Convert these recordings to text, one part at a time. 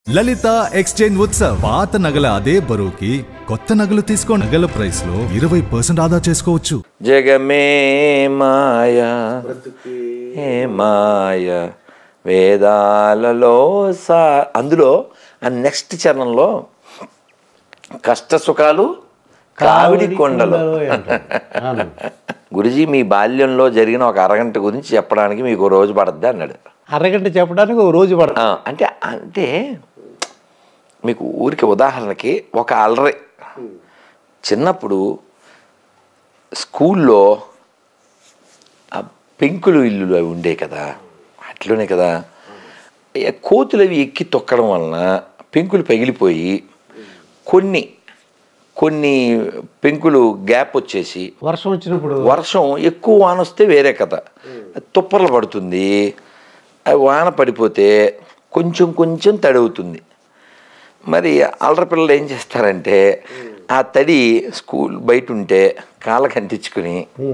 లలిత exchange Utsav పాత నగల అదే బరువుకి కొత్త నగలు తీసుకో నగల ప్రైస్ లో 20% ఆదా చేసుకోవచ్చు. జగమే మాయా మాయ వేదాలలో అందులో ఆ నెక్స్ట్ చరణంలో కష్ట సుఖాలు కావిడి కొండలు. గురుజీ మీ బాల్యంలో జరిగిన ఒక అరగంట గురించి చెప్పడానికి మీకు రోజు పడద్ది అన్నాడు. అరగంట చెప్పడానికి ఒక రోజు పడతా అంటే అంటే మీకు ఊరికి ఉదాహరణకి ఒక అలరి చిన్నప్పుడు స్కూల్లో పెంకులు ఇల్లులు అవి ఉండే కదా, అట్లనే కదా కోతులు అవి ఎక్కి తొక్కడం వలన పెంకులు పగిలిపోయి కొన్ని కొన్ని పెంకులు గ్యాప్ వచ్చేసి వర్షం వచ్చినప్పుడు వర్షం ఎక్కువ వాన వస్తే వేరే కథ, తుప్పర్లు పడుతుంది. వాన పడిపోతే కొంచెం కొంచెం తడి అవుతుంది. మరి అల్లరి పిల్లలు ఏం చేస్తారంటే ఆ తడి స్కూల్ బయట ఉంటే కాళ్ళకి అంటించుకుని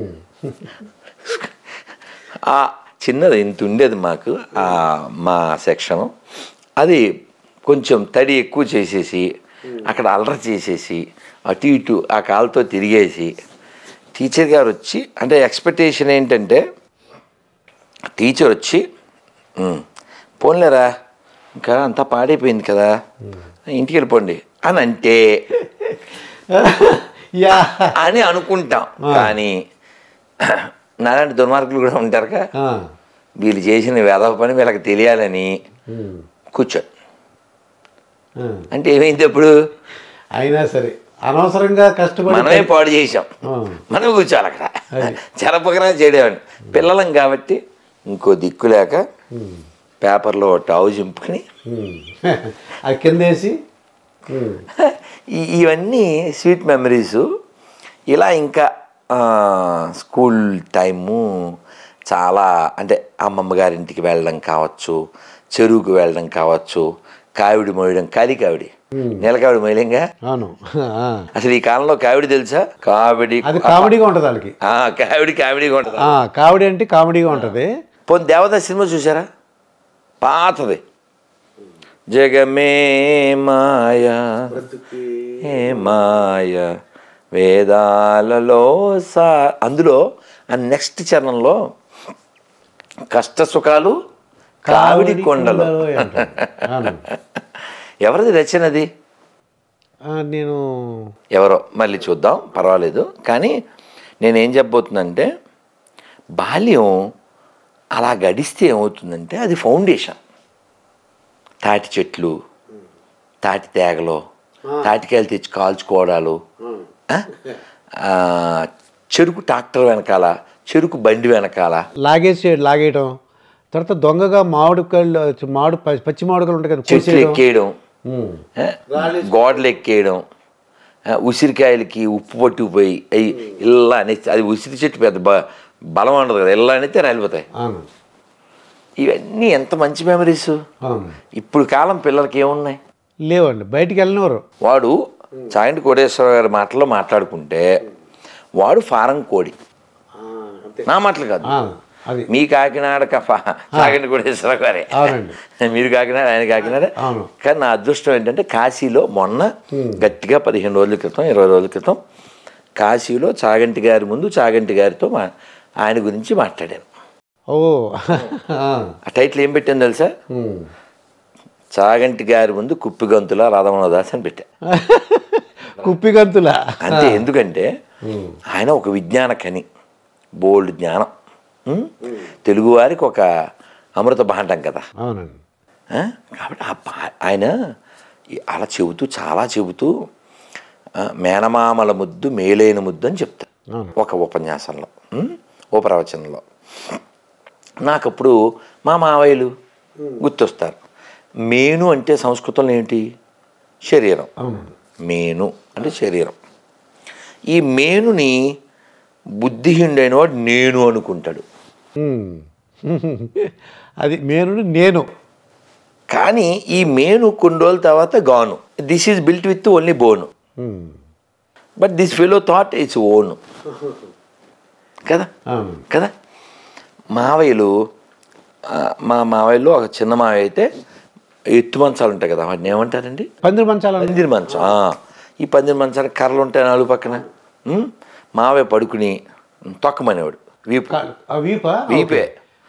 ఆ చిన్నది ఇంత ఉండేది మాకు మా సెక్షను, అది కొంచెం తడి ఎక్కువ చేసేసి అక్కడ అల్లరి చేసేసి అటు ఇటు ఆ కాళ్ళతో తిరిగేసి టీచర్ గారు వచ్చి, అంటే ఎక్స్పెక్టేషన్ ఏంటంటే టీచర్ వచ్చి పోన్లేరా ఇంకా అంతా పాడైపోయింది కదా ఇంటికి వెళ్ళిపోండి అని అంటే అని అనుకుంటాం. కానీ నాలాంటి దుర్మార్గులు కూడా ఉంటారుగా, వీళ్ళు చేసిన వేదవ పని వీళ్ళకి తెలియాలని కూర్చోండి అంటే ఏమైంది అప్పుడు? అయినా సరే అనవసరంగా కష్టపడి మనమే పాడు చేసాం, మనం కూర్చోాలి అక్కడ. చెరపకరా చేయడేవాడిని, పిల్లలం కాబట్టి ఇంకో దిక్కు లేక పేపర్లో టావు చింపుకొని అది కిందేసి ఇవన్నీ స్వీట్ మెమరీసు. ఇలా ఇంకా స్కూల్ టైము చాలా, అంటే అమ్మమ్మ గారింటికి వెళ్ళడం కావచ్చు, చెరువుకు వెళ్ళడం కావచ్చు, కావిడి మోయడం, కాలి కావిడి నీలకావిడి మోయలేంగా. అవును, అసలు ఈ కాలంలో కావిడి తెలుసా? కావిడి అది కామెడీగా ఉంటుంది వాళ్ళకి. కావిడిగా ఉంటుంది. కామెడీ అంటే కామెడీగా ఉంటుంది. పోనీ దేవదాస్ సినిమా చూసారా? పాతది. జగమే మాయా మాయ వేదాలలో అందులో ఆ నెక్స్ట్ చరణంలో కష్ట సుఖాలు కావిడి కొండలు. ఎవరిది రచనది? నేను ఎవరో మళ్ళీ చూద్దాం, పర్వాలేదు. కానీ నేనేం చెప్పబోతుందంటే బాల్యం అలా గడిస్తే ఏమవుతుందంటే అది ఫౌండేషన్. తాటి చెట్లు, తాటి తేగలు, తాటికాయలు తెచ్చి కాల్చుకోవడాలు, చెరుకు ట్రాక్టర్ వెనకాల, చెరుకు బండి వెనకాల లాగేయటం, తర్వాత దొంగగా పచ్చి మామిడికాయలు ఉంటాయి కదా, చెట్లు ఎక్కేయడం, గోడలు ఎక్కేయడం, ఉసిరికాయలకి ఉప్పు పట్టుకుపోయి అవి ఇలా అనేసి, అది ఉసిరి చెట్టు పెద్ద బలం ఉండదు కదా, ఇలా అనేది రాలిపోతాయి. ఇవన్నీ ఎంత మంచి మెమరీస్. ఇప్పుడు కాలం పిల్లలకి ఏమున్నాయి? లేవండి, బయటికి వెళ్ళినవారు. వాడు చాగంటి కోటేశ్వర గారి మాటల్లో మాట్లాడుకుంటే వాడు ఫారం కోడి, నా మాటలు కాదు. మీ కాకినాడ చాగంటి కోటేశ్వర గారే, మీరు కాకినాడ, ఆయన కాకినాడ. కానీ నా అదృష్టం ఏంటంటే కాశీలో మొన్న గట్టిగా 15 రోజుల క్రితం 20 రోజుల క్రితం కాశీలో చాగంటి గారి ముందు చాగంటి గారితో ఆయన గురించి మాట్లాడాను. ఆ టైటిల్ ఏం పెట్టాను తెలుసా? చాగంటి గారి ముందు కుప్పిగంతుల రాధమోహనదాస్ అని పెట్టా. కుప్పిగంతుల అంతే. ఎందుకంటే ఆయన ఒక విజ్ఞాన కని, బోల్డ్ జ్ఞానం, తెలుగువారికి ఒక అమృత భాండం కదా. కాబట్టి ఆయన అలా చెబుతూ, చాలా చెబుతూ మేనమామల ముద్దు మేలైన ముద్దు అని చెప్తారు ఒక ఉపన్యాసంలో, ఓ ప్రవచనంలో. నాకప్పుడు మా మావయ్యలు గుర్తొస్తారు. మేను అంటే సంస్కృతంలో ఏంటి? శరీరం. మేను అంటే శరీరం. ఈ మేనుని బుద్ధిహీనుడైన వాడు నేను అనుకుంటాడు. అది మేను నేను. కానీ ఈ మేను కొన్ని రోజుల తర్వాత గాను. This is built with only bone, but this fellow thought it's own కదా కదా. మావయ్యలు మా మావయ్యలో ఒక చిన్న మావయ్య అయితే ఎత్తు మంచాలు ఉంటాయి కదా వాటిని ఏమంటారండి? పందిరి మంచాలు. పందిరి మంచం. ఈ పందిరి మంచానికి కర్రలు ఉంటాయి నాలుగు పక్కన. మావే పడుకుని తొక్కమనేవాడు. వీపు వీపే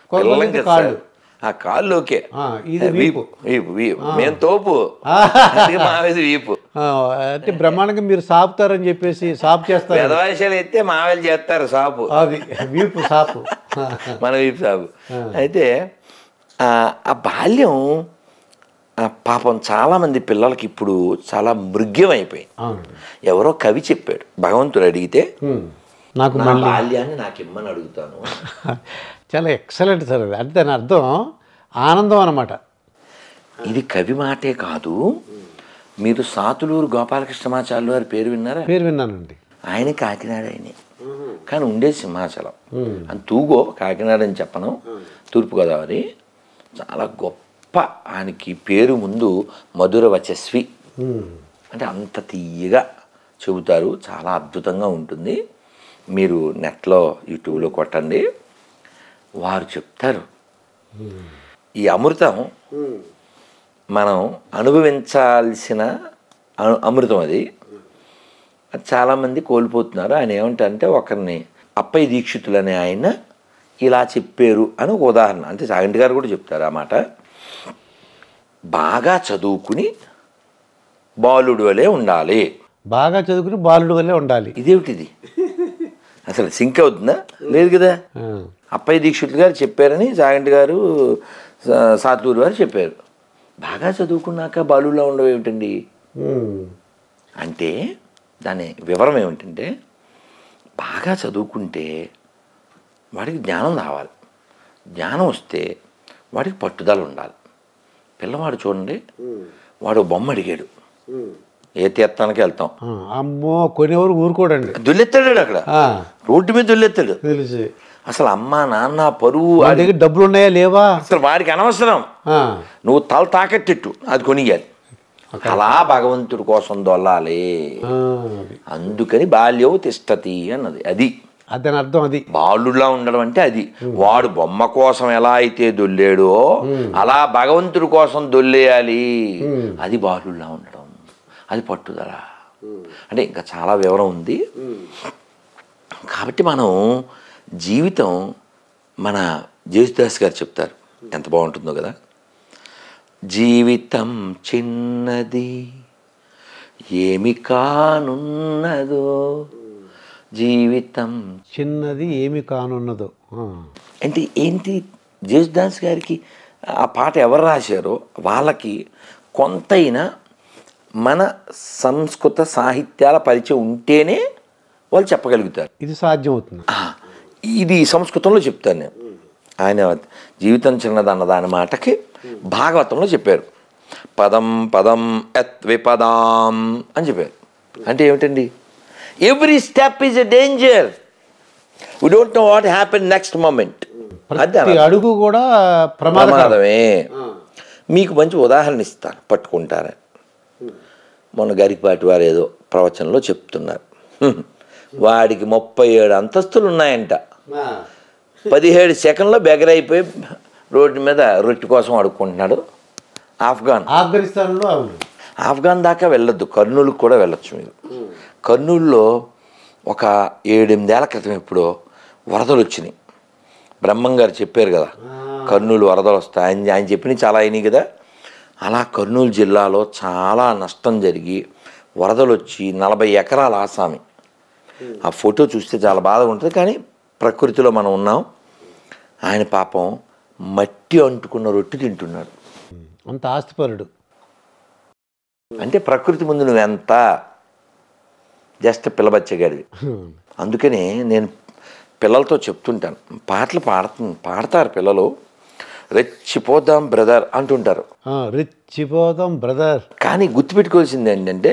ఆ కాళ్ళు ఓకే, వీపు వీపు వీపు మేము తోపు, మావేది వీపు. అంటే బ్రహ్మాండంగా మీరు సాపుతారని చెప్పేసి సాపు చేస్తారు. పెదవాయిషాలు ఎత్తే మావేలు చేస్తారు సాపు, అది వీపు సాపు, మన వీపు సాపు. అయితే ఆ బాల్యం పాపం చాలామంది పిల్లలకి ఇప్పుడు చాలా మృగ్యం అయిపోయింది. ఎవరో కవి చెప్పాడు, భగవంతుడు అడిగితే నాకు బాల్యాన్ని నాకు ఇమ్మని అడుగుతాను. చాలా ఎక్సలెంట్ సార్ అది. అంటే దాని అర్థం ఆనందం అన్నమాట. ఇది కవి మాటే కాదు. మీరు సాతులూరు గోపాలకృష్ణమాచార్యులు వారి పేరు విన్నారా? పేరు విన్నానండి. ఆయన కాకినాడ ఆయనే, కానీ ఉండే సింహాచలం. అని తూగో కాకినాడ అని చెప్పను, తూర్పుగోదావరి. చాలా గొప్ప, ఆయనకి పేరు ముందు మధుర వచస్వి, అంటే అంత తీయగా చెబుతారు. చాలా అద్భుతంగా ఉంటుంది. మీరు నెట్లో యూట్యూబ్లో కొట్టండి, వారు చెప్తారు. ఈ అమృతం మనం అనుభవించాల్సిన అమృతం అది చాలామంది కోల్పోతున్నారు. ఆయన ఏమంటారంటే, ఒకరిని అప్పయ్య దీక్షితులు అనే ఆయన ఇలా చెప్పారు అని ఒక ఉదాహరణ. అంటే సాగంటి గారు కూడా చెప్తారు ఆ మాట. బాగా చదువుకుని బాలుడు వలె ఉండాలి. బాగా చదువుకుని బాలుడు వలె ఉండాలి. ఇదేమిటిది? అసలు సింక్ అవుతుందా? లేదు కదా. అప్పయ్య దీక్షితులు గారు చెప్పారని సాగంటి గారు సాతులూరు వారు చెప్పారు. బాగా చదువుకున్నాక బాలులా ఉండవు ఏమిటండి అంటే, దాని వివరం ఏమిటంటే, బాగా చదువుకుంటే వాడికి జ్ఞానం రావాలి. జ్ఞానం వస్తే వాడికి పట్టుదల ఉండాలి. పిల్లవాడు చూడండి, వాడు బొమ్మ అడిగాడు, ఏ తీర్థానికి వెళ్తాం, అమ్మో కొనేవారు ఊరుకోడండి, దుల్లెత్తాడు. అక్కడ రోడ్డు మీద దుల్లెత్తాడు. తెలిసి అసలు అమ్మ నాన్న పరువు, దగ్గర డబ్బులు ఉన్నాయా లేవా అసలు వాడికి అనవసరం. నువ్వు తల తాకెట్టిట్టు అది కొనియాలి. అలా భగవంతుడి కోసం దొల్లాలి. అందుకని బాల్యవు తిష్టతి అన్నది. అది దాని అర్థం. అది బాలుడిలా ఉండడం అంటే అది. వాడు బొమ్మ కోసం ఎలా అయితే దొల్లేడో అలా భగవంతుడి కోసం దొల్లేయాలి. అది బాలుడిలా ఉండడం, అది పట్టుదల. అంటే ఇంకా చాలా వివరం ఉంది. కాబట్టి మనం జీవితం, మన జేసుదాస్ గారు చెప్తారు, ఎంత బాగుంటుందో కదా. జీవితం చిన్నది ఏమి కానున్నదో, జీవితం చిన్నది ఏమి కానున్నదో అంటే ఏంటి? జేసుదాస్ గారికి ఆ పాట ఎవరు రాశారో వాళ్ళకి కొంతైనా మన సంస్కృత సాహిత్యాల పరిచయం ఉంటేనే వాళ్ళు చెప్పగలుగుతారు. ఇది సాధ్యం అవుతుంది. ఇది సంస్కృతంలో చెప్తాను నేను. ఆయన జీవితం చిన్నదన్న దాని మాటకి భాగవతంలో చెప్పారు. పదం పదం యత్ విపదాం అని చెప్పారు. అంటే ఏమిటండి? Every step is a danger. We don't know what happen next moment. అడుగు కూడా ప్రమాదమే. మీకు మంచి ఉదాహరణ ఇస్తాను, పట్టుకుంటారని. మొన్న గరికపాటి వారు ఏదో ప్రవచనంలో చెప్తున్నారు, వాడికి 37 అంతస్తులు ఉన్నాయంట. 17 సెకండ్లో బెగరైపోయి రోడ్డు మీద రొట్టె కోసం అడుక్కుంటున్నాడు. ఆఫ్ఘనిస్తాన్లో. ఆఫ్ఘాన్ దాకా వెళ్ళొద్దు, కర్నూలుకు కూడా వెళ్ళొచ్చు మీరు. కర్నూలులో ఒక 7-8 ఏళ్ల క్రితం ఎప్పుడో వరదలు వచ్చినాయి. బ్రహ్మం గారు చెప్పారు కదా, కర్నూలు వరదలు వస్తాయి. ఆయన చెప్పినవి చాలా అయినాయి కదా. అలా కర్నూలు జిల్లాలో చాలా నష్టం జరిగి వరదలు వచ్చి 40 ఎకరాల ఆసామి. ఆ ఫోటో చూస్తే చాలా బాధగా ఉంటుంది, కానీ ప్రకృతిలో మనం ఉన్నాం. ఆయన పాపం మట్టి అంటుకున్న రొట్టె తింటున్నాడు. అంత ఆస్తిపరుడు. అంటే ప్రకృతి ముందు నువ్వెంత జస్ట్ పిల్లబచ్చగాడివి. అందుకనే నేను పిల్లలతో చెప్తుంటాను, పాటలు పాడతారు పిల్లలు. రెచ్చిపోదాం బ్రదర్ అంటుంటారు. రెచ్చిపోదాం బ్రదర్. కానీ గుర్తుపెట్టుకోవాల్సింది ఏంటంటే,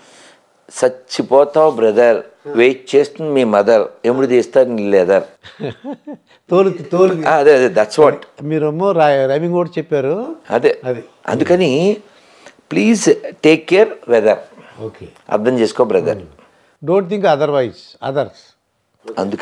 చచ్చిపోతావు బ్రదర్, వెయిట్ చేస్తుంది మీ మదర్, ఎముడు తీస్తారు నీ లెదర్. అదే అదే దట్స్ వాట్. మీరేమో రైమింగ్ కూడా చెప్పారు. అదే అది. అందుకని please take care weather. Okay, అర్థం చేసుకో brother. Don't think otherwise others.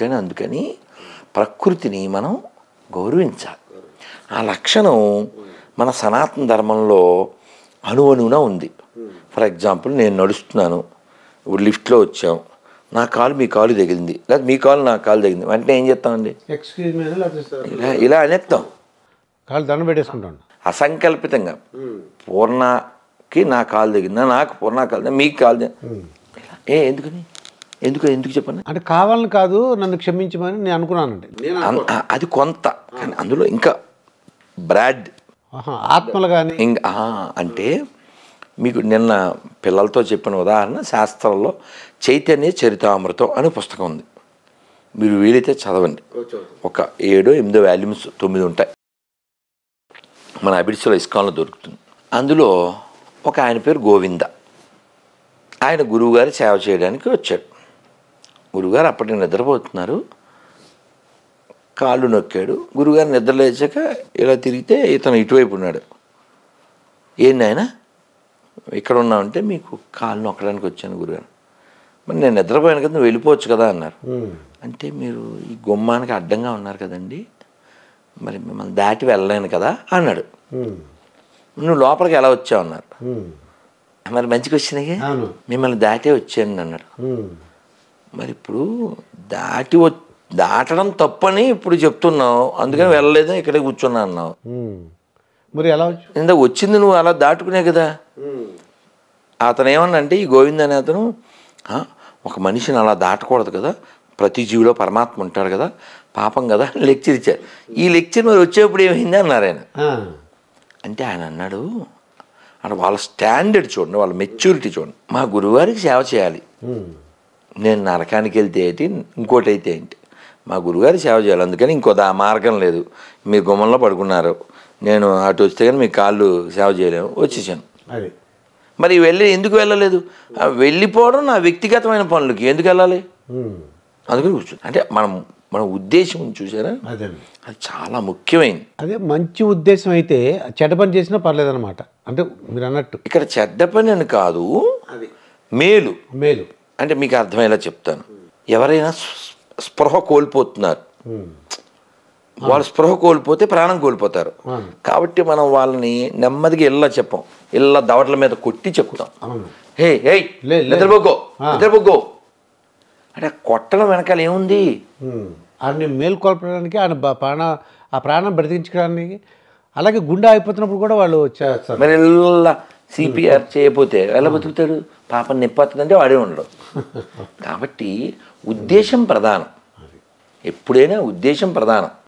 అందుకని ప్రకృతిని మనం గౌరవించాలి. ఆ లక్షణం మన సనాతన ధర్మంలో అణువణువున ఉంది. ఫర్ ఎగ్జాంపుల్ నేను నడుస్తున్నాను, ఇప్పుడు లిఫ్ట్లో వచ్చాం, నా కాలు మీ కాలు తగిలింది, లేదా మీ కాలు నా కాలు తగిలింది, వెంటనే ఏం చేస్తామండి? ఎక్స్క్యూజ్ మీ ఇలా అనేస్తాం, కాళ్ళు దండం పెట్టేసుకుంటాను. అసంకల్పితంగా. పూర్ణకి నా కాలు తగిలిందా, నాకు పూర్ణ కాలు, మీకు కాలు ఎందుకని ఎందుకు చెప్పండి? అంటే కావాలని కాదు, నన్ను క్షమించమని నేను అనుకున్నానండి. అది కొంత, కానీ అందులో ఇంకా బ్రాడ్ ఆత్మలు కానీ ఇంకా అంటే మీకు నిన్న పిల్లలతో చెప్పిన ఉదాహరణ శాస్త్రంలో చైతన్య చరితామృతం అనే పుస్తకం ఉంది. మీరు వీలైతే చదవండి. ఒక 7-8 వాల్యూమ్స్ 9 ఉంటాయి. మన అబిడ్స్లో ఇస్కాన్లో దొరుకుతుంది. అందులో ఒక ఆయన పేరు గోవింద. ఆయన గురువుగారి సేవ చేయడానికి వచ్చాడు. గురువుగారు అప్పటికి నిద్రపోతున్నారు, కాళ్ళు నొక్కాడు. గురువుగారు నిద్ర లేచాక ఇలా తిరిగితే ఇతను ఇటువైపు ఉన్నాడు. ఏంటి ఆయన ఇక్కడ ఉన్నామంటే, మీకు కాళ్ళు నొక్కడానికి వచ్చాను గురుగారు. మరి నేను నిద్రపోయాను కదా, నువ్వు వెళ్ళిపోవచ్చు కదా అన్నారు. అంటే మీరు ఈ గుమ్మానికి అడ్డంగా ఉన్నారు కదండి, మరి మిమ్మల్ని దాటి వెళ్ళలేను కదా అన్నాడు. నువ్వు లోపలికి ఎలా వచ్చావు అన్నారు. మరి మంచిగా వచ్చినాయి, మిమ్మల్ని దాటే వచ్చాను అన్నాడు. మరి ఇప్పుడు దాటడం తప్పని ఇప్పుడు చెప్తున్నావు, అందుకని వెళ్ళలేదు, ఇక్కడే కూర్చున్నా అన్నావు. మరి ఎలా ఇంత వచ్చింది నువ్వు అలా దాటుకునే కదా. అతను ఏమన్నా అంటే, ఈ గోవింద్ అనే అతను ఒక మనిషిని అలా దాటకూడదు కదా, ప్రతి జీవిలో పరమాత్మ ఉంటాడు కదా, పాపం కదా లెక్చర్ ఇచ్చారు. ఈ లెక్చర్ మరి వచ్చేప్పుడు ఏమైంది అన్నారు ఆయన. అంటే ఆయన అన్నాడు, అంటే వాళ్ళ స్టాండర్డ్ చూడండి, వాళ్ళ మెచ్యూరిటీ చూడండి. మా గురువారికి సేవ చేయాలి, నేను నరకానికి వెళ్తే ఏంటి, ఇంకోటి అయితే ఏంటి, మా గురుగారికి సేవ చేయాలి, అందుకని ఇంకో మార్గం లేదు. మీరు గుమ్మంలో పడుకున్నారు, నేను అటు వస్తే కానీ మీ కాళ్ళు సేవ చేయలేము, వచ్చేసాను. మరి ఎందుకు వెళ్ళలేదు? వెళ్ళిపోవడం నా వ్యక్తిగతమైన పనులకి ఎందుకు వెళ్ళాలి, అందుకని కూర్చోండి. అంటే మన ఉద్దేశం చూసారా, అది చాలా ముఖ్యమైనది. అదే మంచి ఉద్దేశం అయితే చెడ్డ పని చేసినా పర్లేదన్నమాట. అంటే మీరు అన్నట్టు ఇక్కడ చెడ్డ పని అని కాదు, మేలు. అంటే మీకు అర్థమయ్యేలా చెప్తాను. ఎవరైనా స్పృహ కోల్పోతున్నారు, వాళ్ళు స్పృహ కోల్పోతే ప్రాణం కోల్పోతారు. కాబట్టి మనం వాళ్ళని నెమ్మదిగా చెప్పం, దవడల మీద కొట్టి చెప్పుతాం, హే నిద్రపోకో అంటే కొట్టడం వెనకాల ఏముంది? ఆయన మేల్కొల్పడానికి, ఆయన ప్రాణం బ్రతికించడానికి. అలాగే గుండె అయిపోతున్నప్పుడు కూడా వాళ్ళు చేస్తారు. మరి సిపిఆర్ చేయకపోతే ఎలా బతుకుతాడు? పాపం నొప్పొస్తుందంటే వాడే ఉండడు. కాబట్టి ఉద్దేశం ప్రధానం, ఎప్పుడైనా ఉద్దేశం ప్రధానం.